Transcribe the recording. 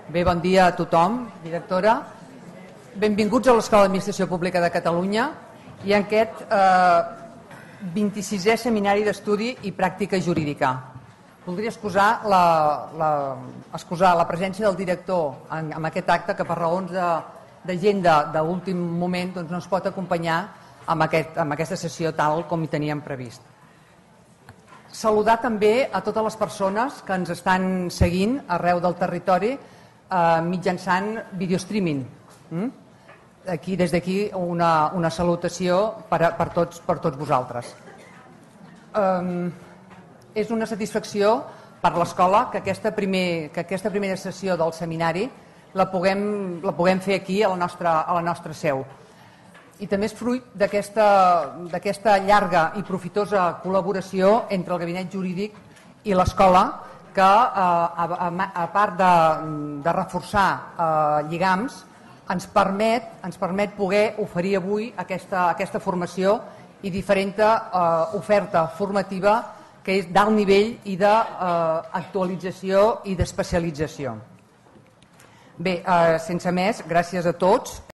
Bé, bon dia a tothom, directora. Benvinguts a l'Escola d'Administració Pública de Catalunya i en aquest 26è Seminari d'Estudi i Pràctica Jurídica. Voldria excusar la presència del director en aquest acte que per raons d'agenda d'últim moment no es pot acompanyar amb aquesta sessió tal com hi teníem previst. Saludar també a totes les persones que ens estan seguint arreu del territori mitjançant videostreaming. Des d'aquí una salutació per tots vosaltres. És una satisfacció per l'escola que aquesta primera sessió del seminari la puguem fer aquí a la nostra seu. I també és fruit d'aquesta llarga i profitosa col·laboració entre el gabinet jurídic i l'escola que, a part de reforçar lligams, ens permet poder oferir avui aquesta formació i diferent oferta formativa que és d'alt nivell i d'actualització i d'especialització. Bé, sense més, gràcies a tots.